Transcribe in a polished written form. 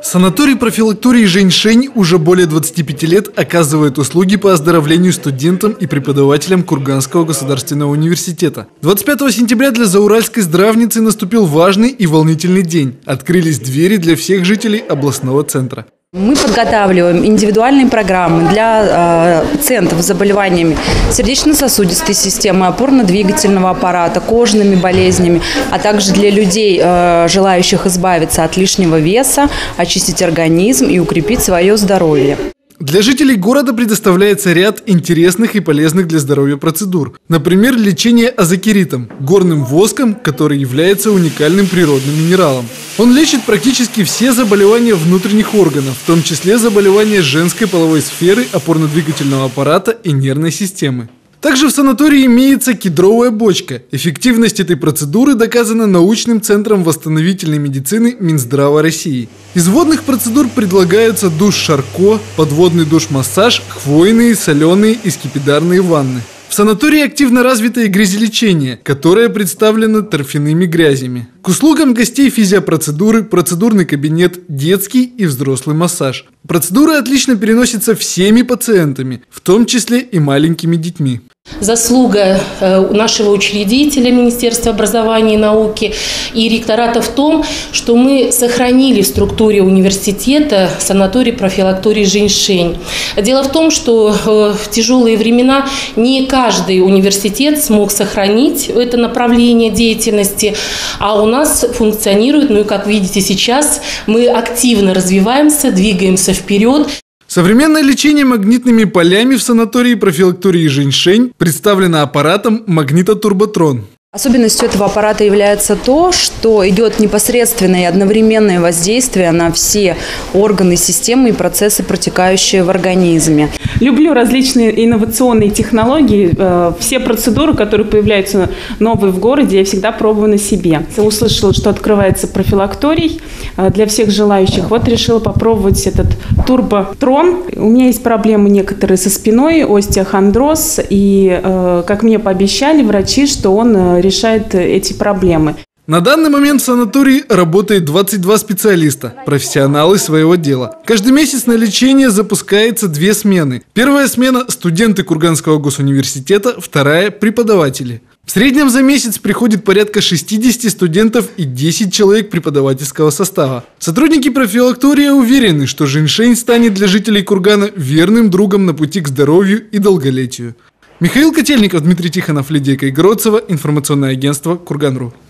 Санаторий-профилакторий «Женьшень» уже более 25 лет оказывает услуги по оздоровлению студентам и преподавателям Курганского государственного университета. 25 сентября для зауральской здравницы наступил важный и волнительный день. Открылись двери для всех жителей областного центра. Мы подготавливаем индивидуальные программы для пациентов с заболеваниями сердечно-сосудистой системы, опорно-двигательного аппарата, кожными болезнями, а также для людей, желающих избавиться от лишнего веса, очистить организм и укрепить свое здоровье. Для жителей города предоставляется ряд интересных и полезных для здоровья процедур. Например, лечение азокеритом – горным воском, который является уникальным природным минералом. Он лечит практически все заболевания внутренних органов, в том числе заболевания женской половой сферы, опорно-двигательного аппарата и нервной системы. Также в санатории имеется кедровая бочка. Эффективность этой процедуры доказана научным центром восстановительной медицины Минздрава России. Из водных процедур предлагаются душ Шарко, подводный душ-массаж, хвойные, соленые и скипидарные ванны. В санатории активно развито и грязелечение, которое представлено торфяными грязями. К услугам гостей физиопроцедуры, процедурный кабинет, детский и взрослый массаж. Процедуры отлично переносятся всеми пациентами, в том числе и маленькими детьми. Заслуга нашего учредителя Министерства образования и науки и ректората в том, что мы сохранили в структуре университета санаторий-профилакторий «Женьшень». Дело в том, что в тяжелые времена не каждый университет смог сохранить это направление деятельности, а у нас функционирует, ну и как видите сейчас, мы активно развиваемся, двигаемся вперед. Современное лечение магнитными полями в санатории-профилактории «Женьшень» представлено аппаратом магнитотурботрон. Особенностью этого аппарата является то, что идет непосредственное и одновременное воздействие на все органы системы и процессы, протекающие в организме. Люблю различные инновационные технологии. Все процедуры, которые появляются новые в городе, я всегда пробую на себе. Услышала, что открывается профилакторий для всех желающих. Вот решила попробовать этот турботрон. У меня есть проблемы некоторые со спиной, остеохондроз. И, как мне пообещали врачи, что он решает эти проблемы. На данный момент в санатории работает 22 специалиста, профессионалы своего дела. Каждый месяц на лечение запускается 2 смены. Первая смена – студенты Курганского госуниверситета, вторая – преподаватели. В среднем за месяц приходит порядка 60 студентов и 10 человек преподавательского состава. Сотрудники профилактория уверены, что «Женьшень» станет для жителей Кургана верным другом на пути к здоровью и долголетию. Михаил Котельников, Дмитрий Тихонов, Лидия Кайгородцева, информационное агентство «Курган.ру».